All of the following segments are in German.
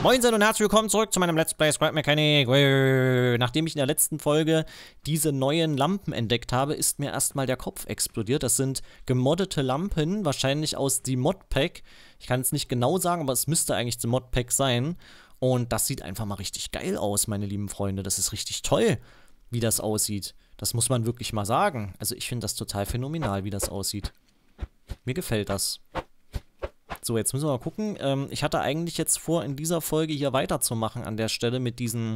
Moinsen und herzlich willkommen zurück zu meinem Let's Play Scrap Mechanic. Nachdem ich in der letzten Folge diese neuen Lampen entdeckt habe, ist mir erstmal der Kopf explodiert. Das sind gemoddete Lampen, wahrscheinlich aus dem Modpack. Ich kann es nicht genau sagen, aber es müsste eigentlich dem Modpack sein. Und das sieht einfach mal richtig geil aus, meine lieben Freunde. Das ist richtig toll, wie das aussieht. Das muss man wirklich mal sagen. Also ich finde das total phänomenal, wie das aussieht. Mir gefällt das. So, jetzt müssen wir mal gucken. Ich hatte eigentlich jetzt vor, in dieser Folge hier weiterzumachen an der Stelle mit diesem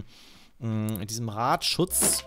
Radschutz.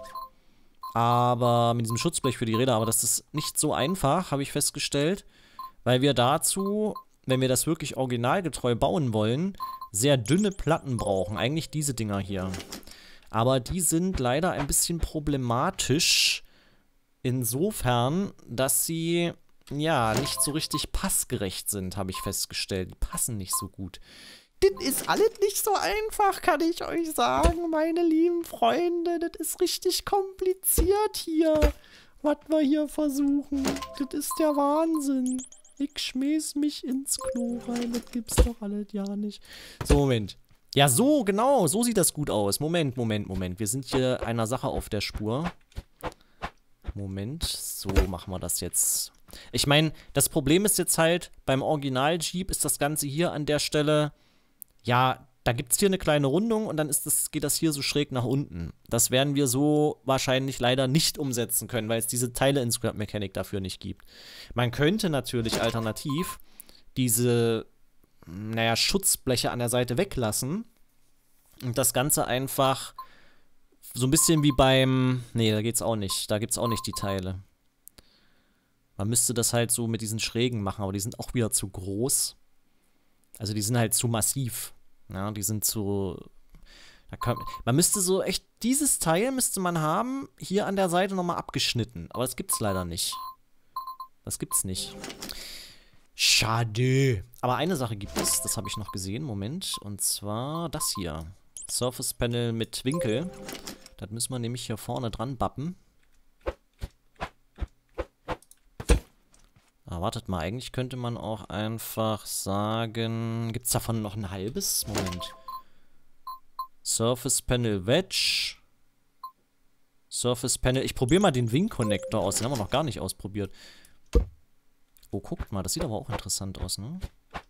Aber mit diesem Schutzblech für die Räder. Aber das ist nicht so einfach, habe ich festgestellt. Weil wir dazu, wenn wir das wirklich originalgetreu bauen wollen, sehr dünne Platten brauchen. Eigentlich diese Dinger hier. Aber die sind leider ein bisschen problematisch. Insofern, dass sie ja nicht so richtig passgerecht sind, habe ich festgestellt. Die passen nicht so gut. Das ist alles nicht so einfach, kann ich euch sagen, meine lieben Freunde. Das ist richtig kompliziert hier, was wir hier versuchen. Das ist der Wahnsinn. Ich schmäß mich ins Klo rein. Das gibt's doch alles ja nicht. So, Moment. Ja, so, genau. So sieht das gut aus. Moment. Wir sind hier einer Sache auf der Spur. Moment. So machen wir das jetzt. Ich meine, das Problem ist jetzt halt, beim Original-Jeep ist das Ganze hier an der Stelle, ja, da gibt es hier eine kleine Rundung und dann geht das hier so schräg nach unten. Das werden wir so wahrscheinlich leider nicht umsetzen können, weil es diese Teile in Scrap Mechanic dafür nicht gibt. Man könnte natürlich alternativ diese, naja, Schutzbleche an der Seite weglassen und das Ganze einfach so ein bisschen wie beim, nee, da geht's auch nicht, da gibt's auch nicht die Teile. Man müsste das halt so mit diesen Schrägen machen, aber die sind auch wieder zu groß. Also die sind halt zu massiv. Ja, die sind zu... man müsste so echt... Dieses Teil müsste man haben, hier an der Seite nochmal abgeschnitten. Aber das gibt's leider nicht. Das gibt's nicht. Schade. Aber eine Sache gibt es, das habe ich noch gesehen. Moment. Und zwar das hier. Surface Panel mit Winkel. Das müssen wir nämlich hier vorne dran bappen. Ah, wartet mal, eigentlich könnte man auch einfach sagen... Gibt es davon noch ein halbes? Moment. Surface Panel Wedge. Surface Panel... Ich probiere mal den Wing-Connector aus. Den haben wir noch gar nicht ausprobiert. Oh, guckt mal, das sieht aber auch interessant aus, ne?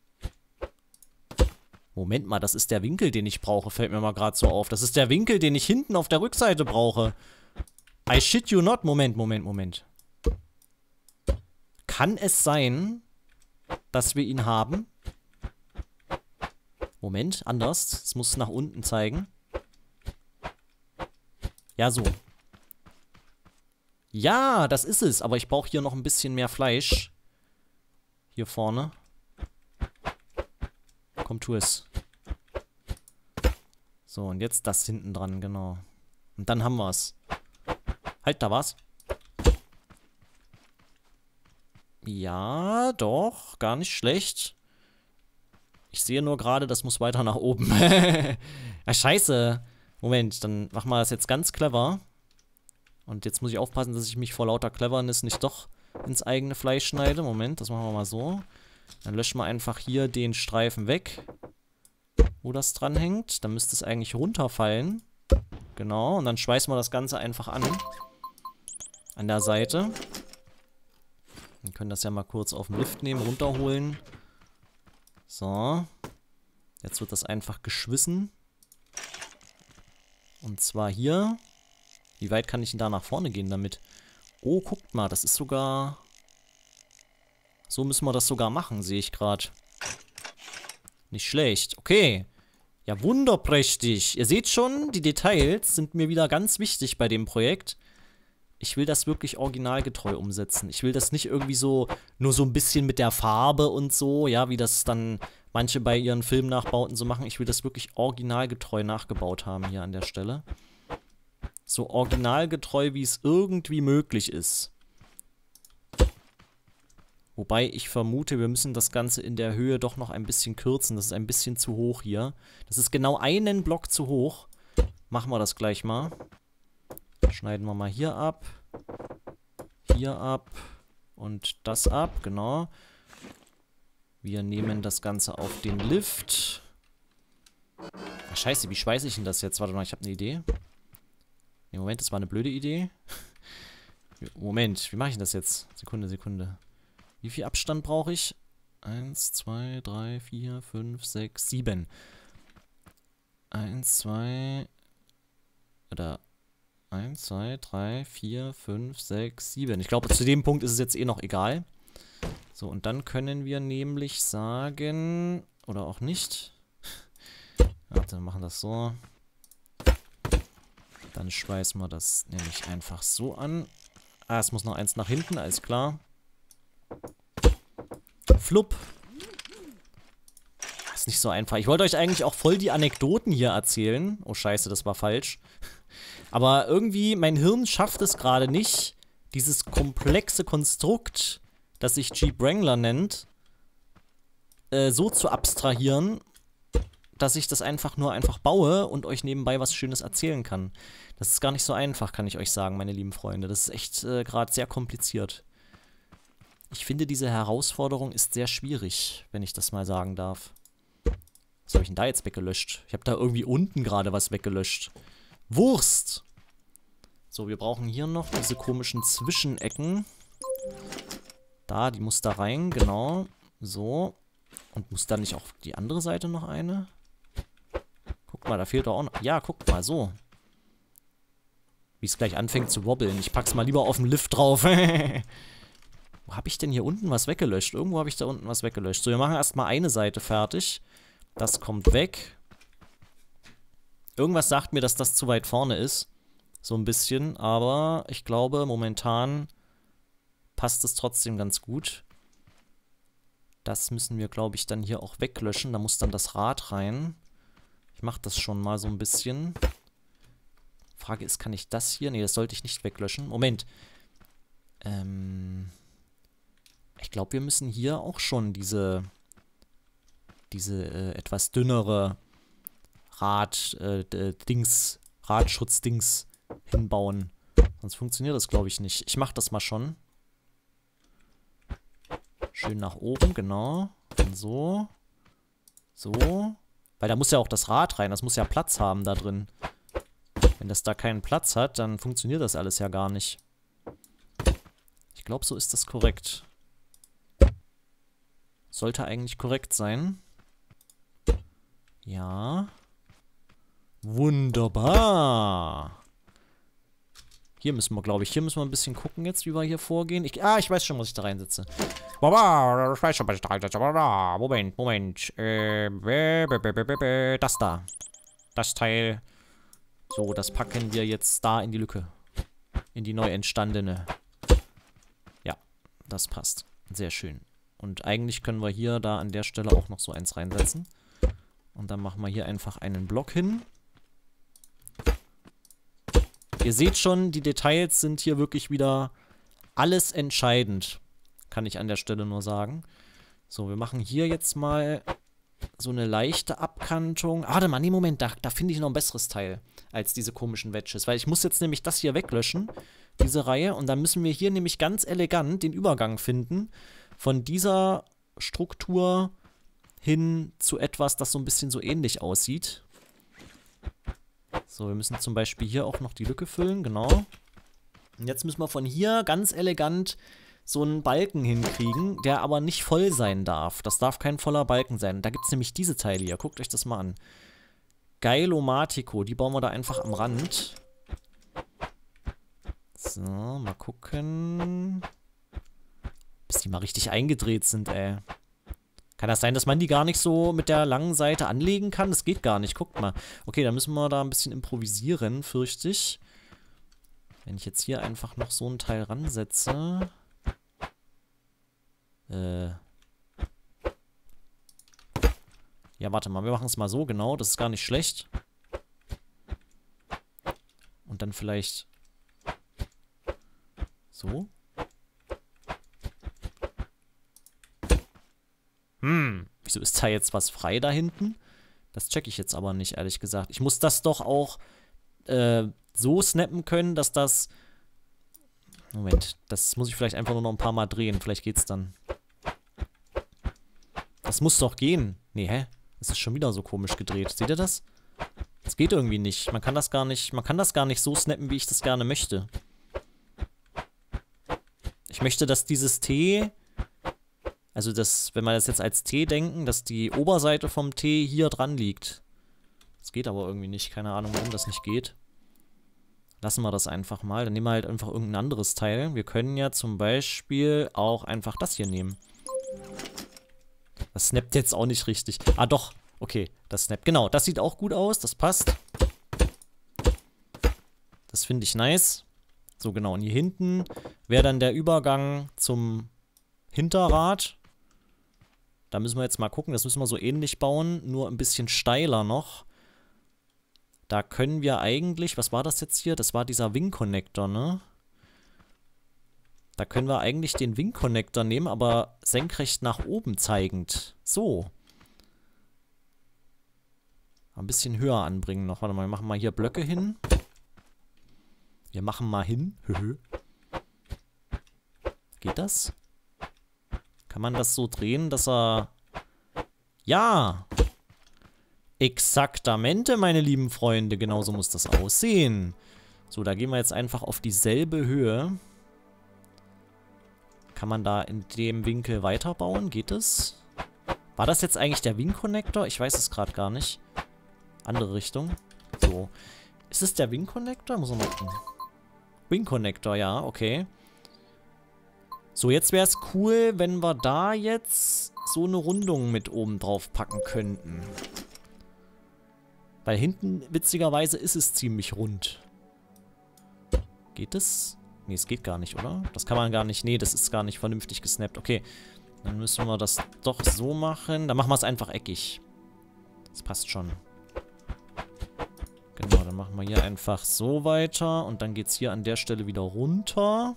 Moment mal, das ist der Winkel, den ich brauche. Fällt mir mal gerade so auf. Das ist der Winkel, den ich hinten auf der Rückseite brauche. I shit you not. Moment. Kann es sein, dass wir ihn haben? Moment, anders. Es muss nach unten zeigen. Ja, so. Ja, das ist es. Aber ich brauche hier noch ein bisschen mehr Fleisch. Hier vorne. Komm, tu es. So, und jetzt das hinten dran, genau. Und dann haben wir es. Halt, da war's. Ja, doch, gar nicht schlecht. Ich sehe nur gerade, das muss weiter nach oben. Ja, scheiße. Moment, dann machen wir das jetzt ganz clever. Und jetzt muss ich aufpassen, dass ich mich vor lauter Cleverness nicht doch ins eigene Fleisch schneide. Moment, das machen wir mal so. Dann löschen wir einfach hier den Streifen weg, wo das dran hängt. Dann müsste es eigentlich runterfallen. Genau, und dann schweißen wir das Ganze einfach an. An der Seite. Wir können das ja mal kurz auf den Lift nehmen, runterholen. So. Jetzt wird das einfach geschwissen. Und zwar hier. Wie weit kann ich denn da nach vorne gehen damit? Oh, guckt mal, das ist sogar... So müssen wir das sogar machen, sehe ich gerade. Nicht schlecht. Okay. Ja, wunderprächtig. Ihr seht schon, die Details sind mir wieder ganz wichtig bei dem Projekt. Ich will das wirklich originalgetreu umsetzen. Ich will das nicht irgendwie so, nur so ein bisschen mit der Farbe und so, ja, wie das dann manche bei ihren Filmnachbauten so machen. Ich will das wirklich originalgetreu nachgebaut haben hier an der Stelle. So originalgetreu, wie es irgendwie möglich ist. Wobei ich vermute, wir müssen das Ganze in der Höhe doch noch ein bisschen kürzen. Das ist ein bisschen zu hoch hier. Das ist genau einen Block zu hoch. Machen wir das gleich mal. Schneiden wir mal hier ab und das ab, genau. Wir nehmen das Ganze auf den Lift. scheiße, wie schweiße ich denn das jetzt? Warte mal, ich habe eine Idee. Nee, Moment, das war eine blöde Idee. Moment, wie mache ich denn das jetzt? Sekunde, Sekunde. Wie viel Abstand brauche ich? 1, 2, 3, 4, 5, 6, 7. 1, 2... Oder... 1, 2, 3, 4, 5, 6, 7. Ich glaube, zu dem Punkt ist es jetzt eh noch egal. So, und dann können wir nämlich sagen... Oder auch nicht. Warte, wir machen das so. Dann schweißen wir das nämlich einfach so an. Ah, es muss noch eins nach hinten, alles klar. Flupp. Ist nicht so einfach. Ich wollte euch eigentlich auch voll die Anekdoten hier erzählen. Oh scheiße, das war falsch. Aber irgendwie, mein Hirn schafft es gerade nicht, dieses komplexe Konstrukt, das sich Jeep Wrangler nennt, so zu abstrahieren, dass ich das einfach baue und euch nebenbei was Schönes erzählen kann. Das ist gar nicht so einfach, kann ich euch sagen, meine lieben Freunde. Das ist echt gerade sehr kompliziert. Ich finde, diese Herausforderung ist sehr schwierig, wenn ich das mal sagen darf. Was habe ich denn da jetzt weggelöscht? Ich habe da irgendwie unten gerade was weggelöscht. Wurst! So, wir brauchen hier noch diese komischen Zwischenecken. Da, die muss da rein, genau. So. Und muss da nicht auch die andere Seite noch eine? Guck mal, da fehlt doch auch noch... Ja, guck mal, so. Wie es gleich anfängt zu wobbeln. Ich pack's mal lieber auf den Lift drauf. Wo habe ich denn hier unten was weggelöscht? Irgendwo habe ich da unten was weggelöscht. So, wir machen erstmal eine Seite fertig. Das kommt weg. Irgendwas sagt mir, dass das zu weit vorne ist. So ein bisschen. Aber ich glaube, momentan passt es trotzdem ganz gut. Das müssen wir, glaube ich, dann hier auch weglöschen. Da muss dann das Rad rein. Ich mache das schon mal so ein bisschen. Frage ist, kann ich das hier? Ne, das sollte ich nicht weglöschen. Moment. Ich glaube, wir müssen hier auch schon diese etwas dünnere Radschutzdings hinbauen. Sonst funktioniert das, glaube ich, nicht. Ich mache das mal schon. Schön nach oben, genau. Und so. So. Weil da muss ja auch das Rad rein. Das muss ja Platz haben da drin. Wenn das da keinen Platz hat, dann funktioniert das alles ja gar nicht. Ich glaube, so ist das korrekt. Sollte eigentlich korrekt sein. Ja. Wunderbar. Hier müssen wir, glaube ich, ein bisschen gucken jetzt, wie wir hier vorgehen. Ich weiß schon, was ich da reinsetze. Ich weiß schon, was ich da reinsetze. Moment. Das da. Das Teil. So, das packen wir jetzt da in die Lücke. In die neu entstandene. Ja, das passt. Sehr schön. Und eigentlich können wir hier da an der Stelle auch noch so eins reinsetzen. Und dann machen wir hier einfach einen Block hin. Ihr seht schon, die Details sind hier wirklich wieder alles entscheidend. Kann ich an der Stelle nur sagen. So, wir machen hier jetzt mal so eine leichte Abkantung. Ah, warte mal, nee, Moment, da finde ich noch ein besseres Teil als diese komischen Wedges. Weil ich muss jetzt nämlich das hier weglöschen, diese Reihe. Und dann müssen wir hier nämlich ganz elegant den Übergang finden von dieser Struktur hin zu etwas, das so ein bisschen so ähnlich aussieht. So, wir müssen zum Beispiel hier auch noch die Lücke füllen, genau. Und jetzt müssen wir von hier ganz elegant so einen Balken hinkriegen, der aber nicht voll sein darf. Das darf kein voller Balken sein. Da gibt es nämlich diese Teile hier. Guckt euch das mal an. Geilomatico, die bauen wir da einfach am Rand. So, mal gucken. Bis die mal richtig eingedreht sind, ey. Kann das sein, dass man die gar nicht so mit der langen Seite anlegen kann? Das geht gar nicht, guckt mal. Okay, dann müssen wir da ein bisschen improvisieren, fürchte ich. Wenn ich jetzt hier einfach noch so ein Teil ransetze. Ja, warte mal, wir machen es mal so, genau. Das ist gar nicht schlecht. Und dann vielleicht so. Wieso ist da jetzt was frei da hinten? Das checke ich jetzt aber nicht, ehrlich gesagt. Ich muss das doch auch so snappen können, dass das... Moment, das muss ich vielleicht einfach nur noch ein paar Mal drehen. Vielleicht geht's dann. Das muss doch gehen. Nee, hä? Das ist schon wieder so komisch gedreht. Seht ihr das? Das geht irgendwie nicht. Man kann das gar nicht so snappen, wie ich das gerne möchte. Ich möchte, dass dieses T, also das, wenn wir das jetzt als T denken, dass die Oberseite vom T hier dran liegt. Das geht aber irgendwie nicht. Keine Ahnung, warum das nicht geht. Lassen wir das einfach mal. Dann nehmen wir halt einfach irgendein anderes Teil. Wir können ja zum Beispiel auch einfach das hier nehmen. Das snappt jetzt auch nicht richtig. Ah, doch. Okay, das snappt. Genau, das sieht auch gut aus. Das passt. Das finde ich nice. So, genau. Und hier hinten wäre dann der Übergang zum Hinterrad. Da müssen wir jetzt mal gucken. Das müssen wir so ähnlich bauen, nur ein bisschen steiler noch. Da können wir eigentlich, was war das jetzt hier? Das war dieser Wing-Connector, ne? Da können wir eigentlich den Wing-Connector nehmen, aber senkrecht nach oben zeigend. So. Ein bisschen höher anbringen noch. Warte mal, wir machen mal hier Blöcke hin. Wir machen mal hin. Geht das? Kann man das so drehen, dass er... Ja! Exaktamente, meine lieben Freunde. Genauso muss das aussehen. So, da gehen wir jetzt einfach auf dieselbe Höhe. Kann man da in dem Winkel weiterbauen? Geht es? War das jetzt eigentlich der Wing-Connector? Ich weiß es gerade gar nicht. Andere Richtung. So. Ist es der Wing-Connector? Muss man mal gucken. Wing-Connector, ja, okay. So, jetzt wäre es cool, wenn wir da jetzt so eine Rundung mit oben drauf packen könnten. Weil hinten, witzigerweise, ist es ziemlich rund. Geht es? Nee, es geht gar nicht, oder? Das kann man gar nicht. Nee, das ist gar nicht vernünftig gesnappt. Okay, dann müssen wir das doch so machen. Dann machen wir es einfach eckig. Das passt schon. Genau, dann machen wir hier einfach so weiter. Und dann geht es hier an der Stelle wieder runter.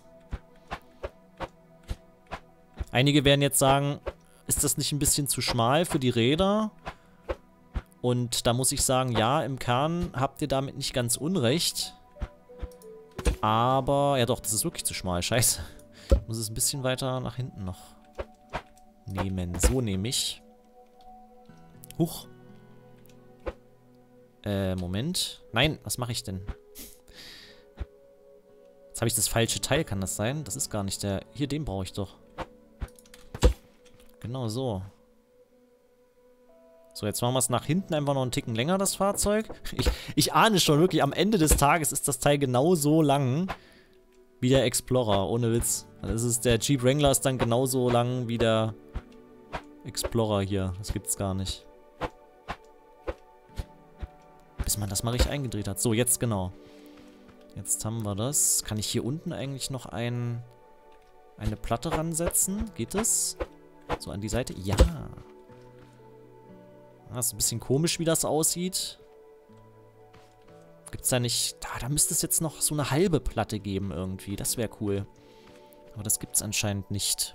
Einige werden jetzt sagen, ist das nicht ein bisschen zu schmal für die Räder? Und da muss ich sagen, ja, im Kern habt ihr damit nicht ganz unrecht. Aber, ja doch, das ist wirklich zu schmal. Scheiße. Ich muss es ein bisschen weiter nach hinten noch nehmen. So nehme ich. Huch. Moment. Nein, was mache ich denn? Jetzt habe ich das falsche Teil, kann das sein? Das ist gar nicht der... Hier, den brauche ich doch. Genau so. So, jetzt machen wir es nach hinten einfach noch einen Ticken länger, das Fahrzeug. Ich ahne schon wirklich, am Ende des Tages ist das Teil genauso lang wie der Explorer, ohne Witz. Das ist, der Jeep Wrangler ist dann genauso lang wie der Explorer hier. Das gibt's gar nicht. Bis man das mal richtig eingedreht hat. So, jetzt genau. Jetzt haben wir das. Kann ich hier unten eigentlich noch eine Platte ransetzen? Geht das? So an die Seite? Ja. Das ist ein bisschen komisch, wie das aussieht. Gibt's da nicht... Da müsste es jetzt noch so eine halbe Platte geben irgendwie. Das wäre cool. Aber das gibt's anscheinend nicht.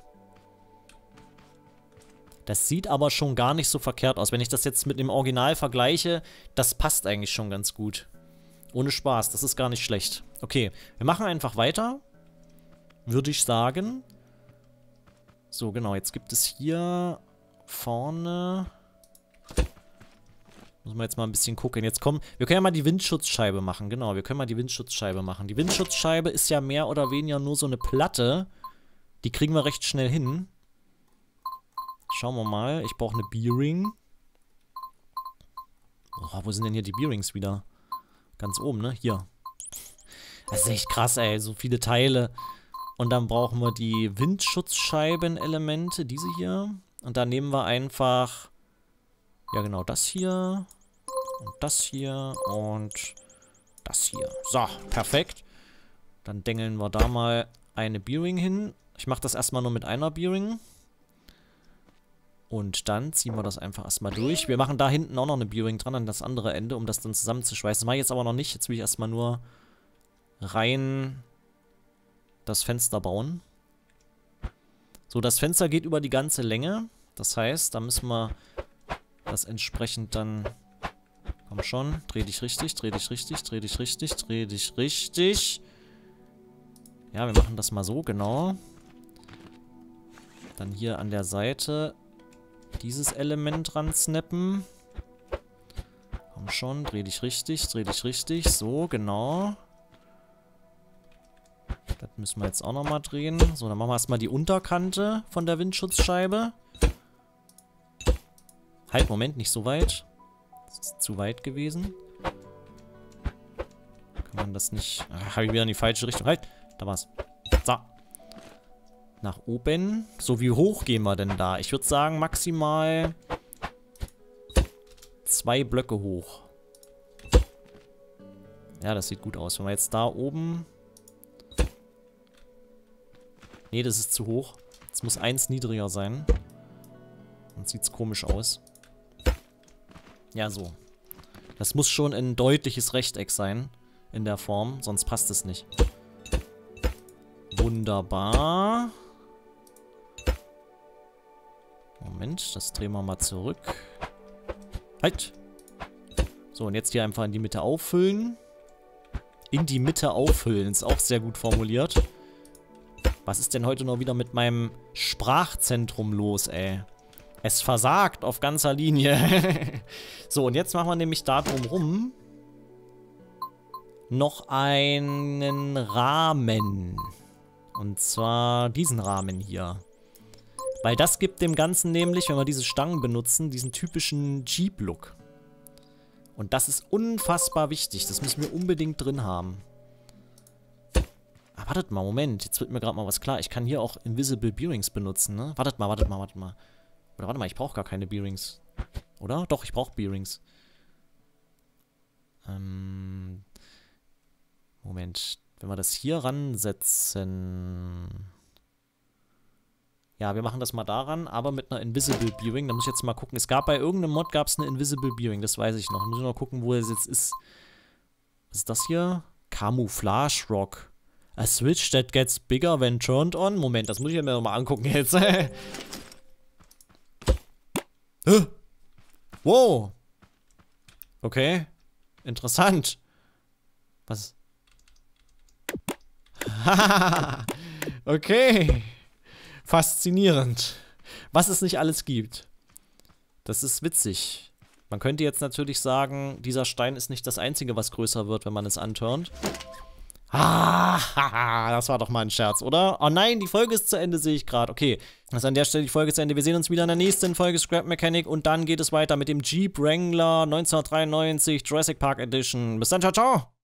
Das sieht aber schon gar nicht so verkehrt aus. Wenn ich das jetzt mit dem Original vergleiche, das passt eigentlich schon ganz gut. Ohne Spaß, das ist gar nicht schlecht. Okay, wir machen einfach weiter. Würde ich sagen. So, genau, jetzt gibt es hier vorne... Muss man jetzt mal ein bisschen gucken. Jetzt kommen... Wir können ja mal die Windschutzscheibe machen. Genau, wir können mal die Windschutzscheibe machen. Die Windschutzscheibe ist ja mehr oder weniger nur so eine Platte. Die kriegen wir recht schnell hin. Schauen wir mal. Ich brauche eine B-Ring. Oh, wo sind denn hier die B-Rings wieder? Ganz oben, ne? Hier. Das ist echt krass, ey. So viele Teile. Und dann brauchen wir die Windschutzscheiben-Elemente. Diese hier. Und dann nehmen wir einfach... Ja, genau, das hier. Und das hier. Und das hier. So, perfekt. Dann dengeln wir da mal eine B-Ring hin. Ich mache das erstmal nur mit einer B-Ring. Und dann ziehen wir das einfach erstmal durch. Wir machen da hinten auch noch eine B-Ring dran an das andere Ende, um das dann zusammenzuschweißen. Das mache ich jetzt aber noch nicht. Jetzt will ich erstmal nur rein das Fenster bauen. So, das Fenster geht über die ganze Länge. Das heißt, da müssen wir das entsprechend dann... Komm schon, dreh dich richtig, dreh dich richtig, dreh dich richtig, dreh dich richtig. Ja, wir machen das mal so, genau. Dann hier an der Seite dieses Element dran snappen. Komm schon, dreh dich richtig, dreh dich richtig. So, genau. Das müssen wir jetzt auch nochmal drehen. So, dann machen wir erstmal die Unterkante von der Windschutzscheibe. Halt, Moment, nicht so weit. Das ist zu weit gewesen. Kann man das nicht... Habe ich wieder in die falsche Richtung. Halt, da war's. So. Nach oben. So, wie hoch gehen wir denn da? Ich würde sagen, maximal 2 Blöcke hoch. Ja, das sieht gut aus. Wenn wir jetzt da oben... Nee, das ist zu hoch. Es muss 1 niedriger sein. Sonst sieht es komisch aus. Ja, so. Das muss schon ein deutliches Rechteck sein. In der Form. Sonst passt es nicht. Wunderbar. Moment, das drehen wir mal zurück. Halt! So, und jetzt hier einfach in die Mitte auffüllen. In die Mitte auffüllen. Ist auch sehr gut formuliert. Was ist denn heute noch wieder mit meinem Sprachzentrum los, ey? Es versagt auf ganzer Linie. So, und jetzt machen wir nämlich da drumrum noch einen Rahmen. Und zwar diesen Rahmen hier. Weil das gibt dem Ganzen nämlich, wenn wir diese Stangen benutzen, diesen typischen Jeep-Look. Und das ist unfassbar wichtig. Das müssen wir unbedingt drin haben. Ah, wartet mal, Moment. Jetzt wird mir gerade mal was klar. Ich kann hier auch Invisible Bearings benutzen, ne? Wartet mal, wartet mal, wartet mal. Oder warte mal, ich brauche gar keine Bearings. Oder? Doch, ich brauche Bearings. Moment. Wenn wir das hier ransetzen... Ja, wir machen das mal daran, aber mit einer Invisible Bearing. Da muss ich jetzt mal gucken. Es gab bei irgendeinem Mod gab es eine Invisible Bearing, das weiß ich noch. Ich muss nur noch gucken, wo es jetzt ist. Was ist das hier? Camouflage Rock. A switch that gets bigger when turned on. Moment, das muss ich mir noch mal angucken jetzt. Wow. Okay. Interessant. Was? Okay. Faszinierend. Was es nicht alles gibt. Das ist witzig. Man könnte jetzt natürlich sagen, dieser Stein ist nicht das Einzige, was größer wird, wenn man es anturnt. Ah, das war doch mal ein Scherz, oder? Oh nein, die Folge ist zu Ende, sehe ich gerade. Okay, das ist an der Stelle die Folge zu Ende. Wir sehen uns wieder in der nächsten Folge Scrap Mechanic und dann geht es weiter mit dem Jeep Wrangler 1993 Jurassic Park Edition. Bis dann, ciao, ciao!